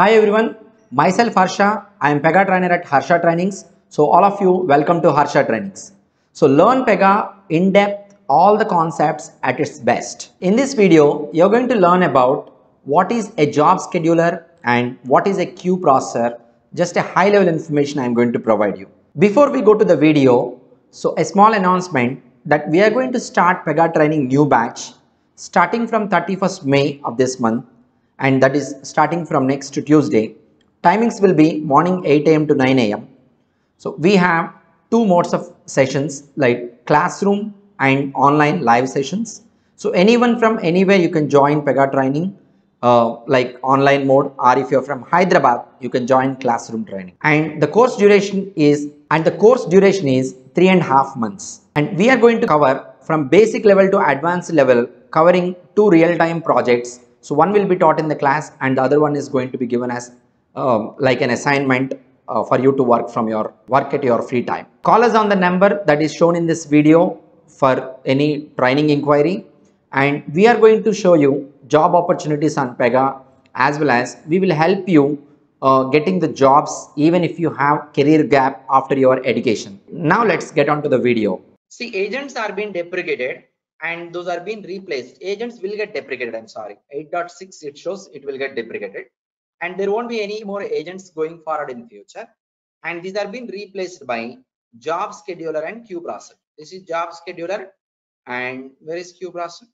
Hi everyone, myself Harsha. I am Pega trainer at Harsha Trainings. So all of you, welcome to Harsha Trainings. So learn Pega in depth, all the concepts at its best. In this video, you're going to learn about what is a job scheduler and what is a queue processor. Just a high level information I'm going to provide you. Before we go to the video, so a small announcement that we are going to start Pega training new batch starting from 31st May of this month, and that is starting from next Tuesday. Timings will be morning 8 a.m. to 9 a.m. So we have two modes of sessions like classroom and online live sessions. So anyone from anywhere you can join Pega training like online mode, or if you're from Hyderabad, you can join classroom training. And the course duration is 3.5 months. And we are going to cover from basic level to advanced level, covering two real-time projects. So one will be taught in the class and the other one is going to be given as like an assignment for you to work at your free time. Call us on the number that is shown in this video for any training inquiry, and we are going to show you job opportunities on Pega, as well as we will help you getting the jobs even if you have career gap after your education. Now let's get on to the video. See, agents are being deprecated and those are being replaced. Agents will get deprecated. I'm sorry. 8.6 it shows it will get deprecated, and there won't be any more agents going forward in future. And these are being replaced by job scheduler and queue processor. This is job scheduler, and where is queue processor?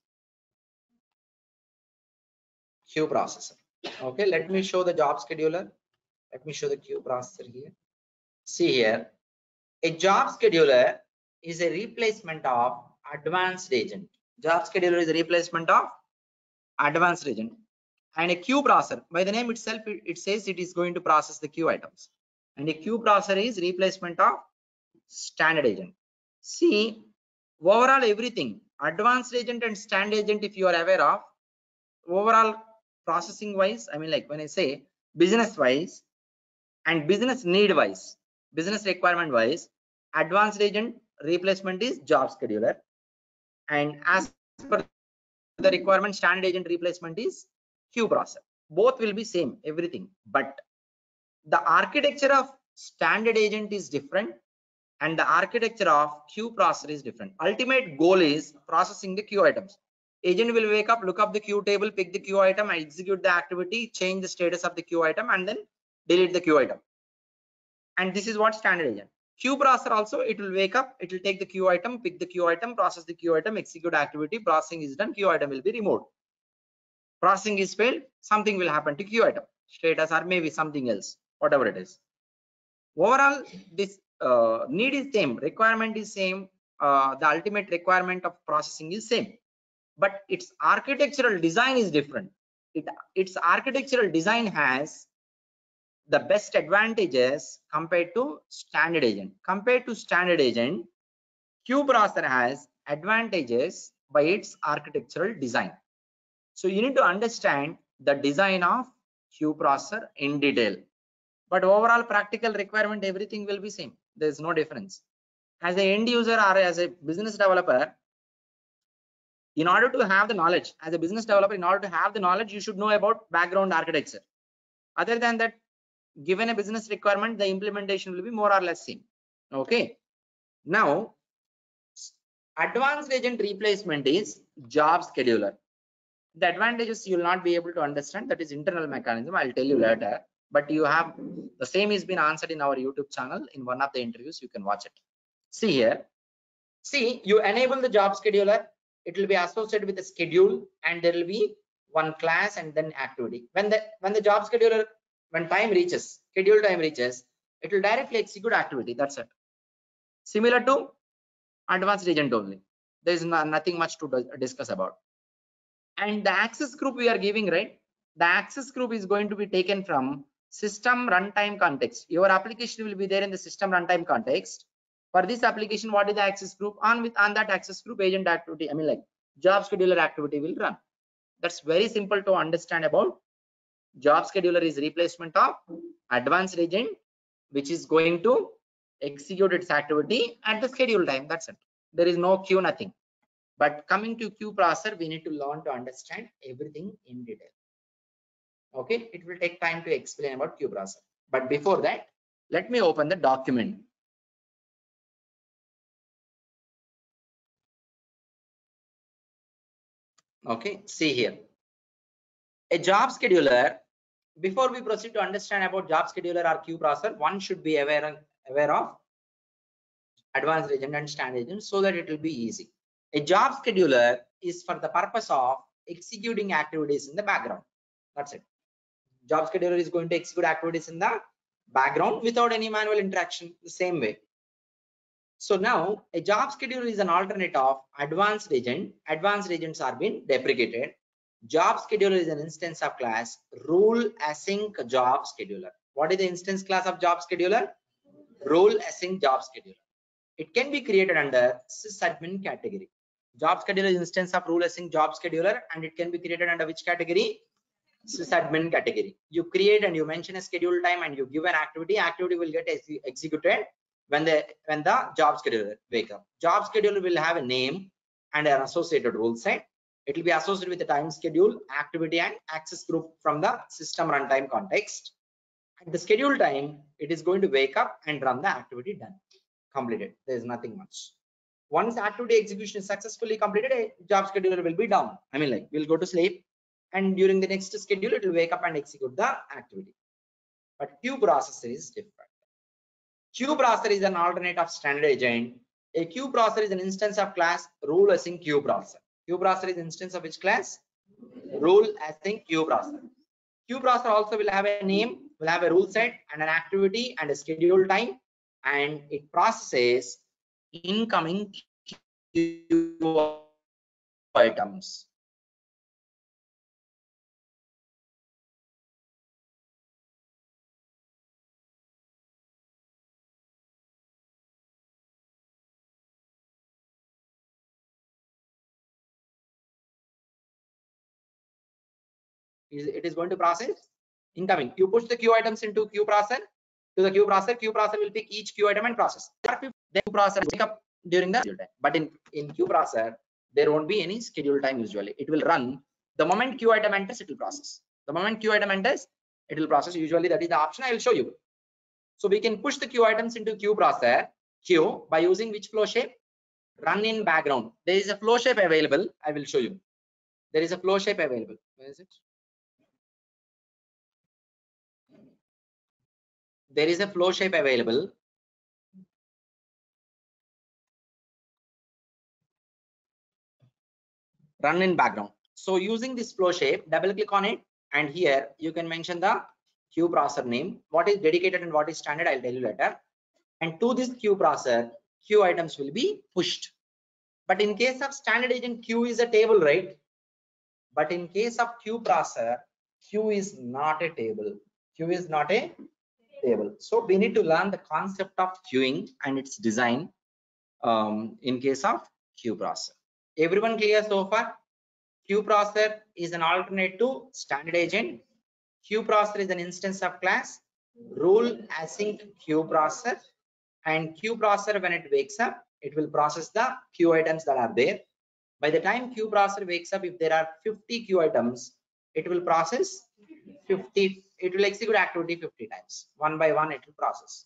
Queue processor. Okay, let me show the job scheduler. Let me show the queue processor here. See here, a job scheduler is a replacement of advanced agent. Job scheduler is a replacement of advanced agent. And a queue processor, by the name itself, it says it is going to process the queue items. And a queue processor is replacement of standard agent. See, overall everything, advanced agent and standard agent, if you are aware of, overall processing wise, I mean, like when I say business wise and business need wise, business requirement wise, advanced agent replacement is job scheduler, and as per the requirement, standard agent replacement is queue processor. Both will be same everything, but the architecture of standard agent is different and the architecture of queue processor is different. Ultimate goal is processing the queue items. Agent will wake up, look up the queue table, pick the queue item, execute the activity, change the status of the queue item, and then delete the queue item. And this is what standard agent. Queue processor also, it will wake up, it will take the queue item, pick the queue item, process the queue item, execute activity, processing is done, queue item will be removed. Processing is failed, something will happen to queue item, status or maybe something else, whatever it is. Overall, this need is same, requirement is same, the ultimate requirement of processing is same, but its architectural design is different. Its architectural design has the best advantages compared to standard agent. Compared to standard agent, queue processor has advantages by its architectural design. So you need to understand the design of queue processor in detail, but overall practical requirement, everything will be same. There is no difference. As an end user or as a business developer, in order to have the knowledge, as a business developer, in order to have the knowledge, you should know about background architecture. Other than that, given a business requirement, the implementation will be more or less same. Okay, now advanced agent replacement is job scheduler. The advantages you will not be able to understand, that is internal mechanism, I'll tell you later, but you have the same is been answered in our YouTube channel in one of the interviews. You can watch it. See here, see, you enable the job scheduler, it will be associated with the schedule, and there will be one class and then activity. When the job scheduler, when time reaches, schedule time reaches, it will directly execute activity. That's it. Similar to advanced agent only. There is nothing much to discuss about. And the access group we are giving, right? The access group is going to be taken from system runtime context. Your application will be there in the system runtime context. For this application, what is the access group? On that access group, agent activity, I mean, like job scheduler activity will run. That's very simple to understand about. Job scheduler is replacement of advanced agent, which is going to execute its activity at the schedule time. That's it. There is no queue, nothing. But coming to queue processor, we need to learn to understand everything in detail. Okay, it will take time to explain about queue processor. But before that, let me open the document. Okay, see here. A job scheduler. Before we proceed to understand about job scheduler or queue processor, one should be aware of advanced agent and standard agent so that it will be easy. A job scheduler is for the purpose of executing activities in the background. That's it. Job scheduler is going to execute activities in the background without any manual interaction, the same way. So now a job scheduler is an alternate of advanced agent. Advanced agents are being deprecated. Job scheduler is an instance of class rule async job scheduler. What is the instance class of job scheduler? Rule async job scheduler. It can be created under sysadmin category. Job scheduler is instance of rule async job scheduler, and it can be created under which category? Sysadmin category. You create and you mention a schedule time and you give an activity. Activity will get executed when the job scheduler wake up. Job scheduler will have a name and an associated rule set. It will be associated with the time schedule, activity, and access group from the system runtime context. At the schedule time, it is going to wake up and run the activity done. Completed. There is nothing much. Once activity execution is successfully completed, a job scheduler will be down. I mean, like, we'll go to sleep, and during the next schedule, it will wake up and execute the activity. But queue processor is different. Queue processor is an alternate of standard agent. A queue processor is an instance of class rule async queue processor. Queue processor is an instance of which class? Rule async queue processor. Queue processor also will have a name, will have a rule set and an activity and a schedule time, and it processes incoming queue items. It is going to process incoming. You push the queue items into queue processor to the queue processor. Queue processor will pick each queue item and process. Then queue processor will pick up during the schedule time. But in queue processor, there won't be any schedule time usually. It will run the moment queue item enters, it will process. The moment queue item enters, it will process. Usually that is the option I will show you. So we can push the queue items into queue processor queue by using which flow shape? Run in background. There is a flow shape available. I will show you. There is a flow shape available. Where is it? There is a flow shape available. Run in background. So using this flow shape, double click on it, and here you can mention the queue processor name. What is dedicated and what is standard, I'll tell you later. And to this queue processor, queue items will be pushed. But in case of standard agent, queue is a table, right? But in case of queue processor, queue is not a table. Queue is not a table. So we need to learn the concept of queuing and its design in case of queue processor. Everyone clear so far? Queue processor is an alternate to standard agent. Queue processor is an instance of class rule async queue processor, and queue processor, when it wakes up, it will process the queue items that are there. By the time queue processor wakes up, if there are 50 queue items, it will process 50. It will execute activity 50 times. One by one, it will process.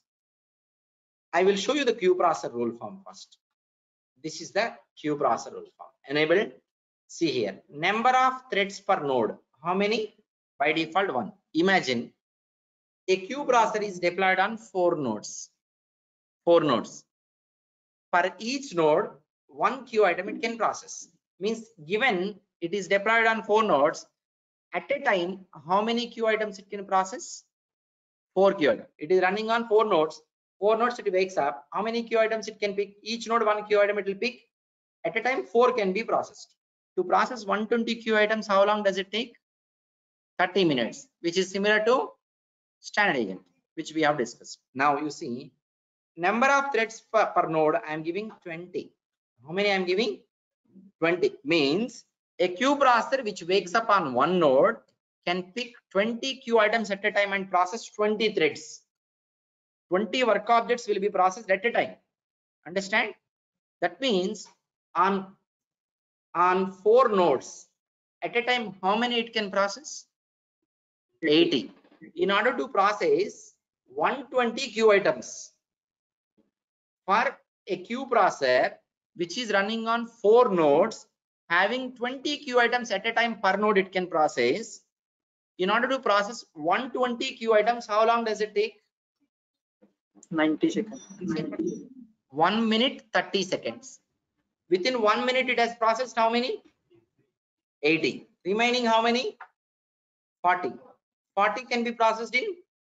I will show you the queue processor rule form first. This is the queue processor rule form. Enabled. See here, number of threads per node. How many? By default, 1. Imagine a queue processor is deployed on 4 nodes. 4 nodes. For each node, 1 queue item it can process. Means given it is deployed on 4 nodes, at a time, how many queue items it can process? 4 queue items. It is running on 4 nodes. 4 nodes it wakes up. How many queue items it can pick? Each node 1 queue item it will pick. At a time, 4 can be processed. To process 120 queue items, how long does it take? 30 minutes, which is similar to standard agent, which we have discussed. Now you see, number of threads per node, I am giving 20. How many I am giving? 20. Means a queue processor which wakes up on 1 node can pick 20 queue items at a time and process 20 threads. 20 work objects will be processed at a time. Understand? That means on 4 nodes at a time, how many it can process? 80. In order to process 120 queue items for a queue processor which is running on 4 nodes, having 20 queue items at a time per node, it can process. In order to process 120 queue items, how long does it take? 90 seconds. 1 minute 30 seconds. Within 1 minute, it has processed how many? 80. Remaining how many? 40. 40 can be processed in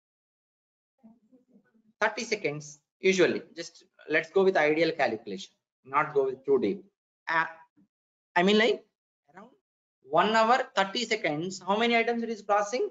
30 seconds. Usually, just let's go with ideal calculation, not go with too deep. I mean, like around 1 hour 30 seconds, how many items it is processing?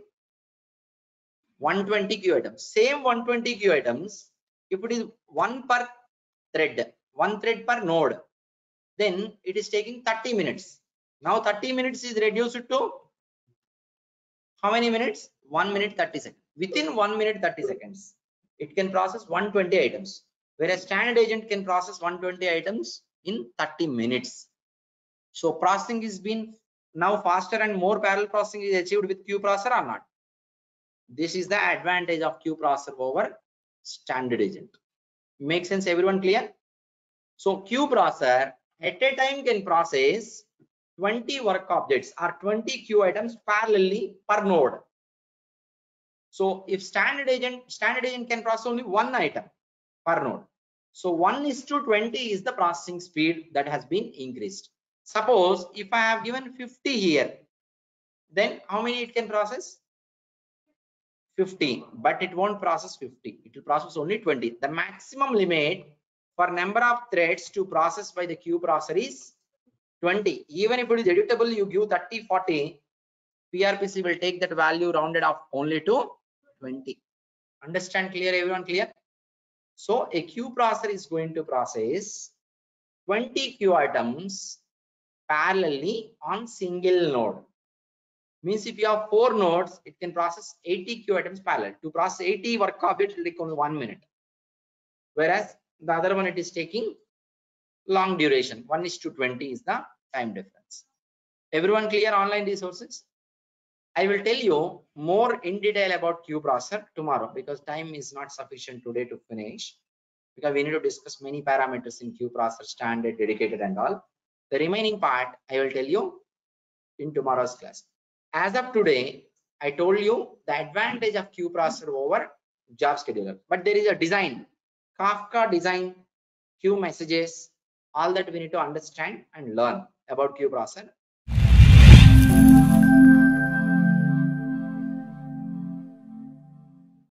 120 queue items. Same 120 queue items, if it is one per thread, one thread per node, then it is taking 30 minutes. Now 30 minutes is reduced to how many minutes? 1 minute 30 seconds. Within 1 minute 30 seconds, it can process 120 items, whereas standard agent can process 120 items in 30 minutes. So processing is been now faster and more parallel processing is achieved with queue processor or not. This is the advantage of queue processor over standard agent. Make sense, everyone? Clear? So queue processor at a time can process 20 work objects or 20 queue items parallelly per node. So if standard agent can process only one item per node. So 1:20 is the processing speed that has been increased. Suppose if I have given 50 here, then how many it can process? 50, but it won't process 50. It will process only 20. The maximum limit for number of threads to process by the queue processor is 20. Even if it is editable, you give 30, 40, PRPC will take that value rounded off only to 20. Understand? Clear, everyone? Clear? So a queue processor is going to process 20 queue items parallelly on single node. Means if you have 4 nodes, it can process 80 queue items parallel. To process 80 work objects, it will take only 1 minute. Whereas the other one, it is taking long duration. 1:20 is the time difference. Everyone clear online resources? I will tell you more in detail about queue processor tomorrow because time is not sufficient today to finish, because we need to discuss many parameters in queue processor, standard, dedicated and all. The remaining part I will tell you in tomorrow's class. As of today, I told you the advantage of queue processor over job scheduler, but there is a design, Kafka design, queue messages, all that we need to understand and learn about queue processor.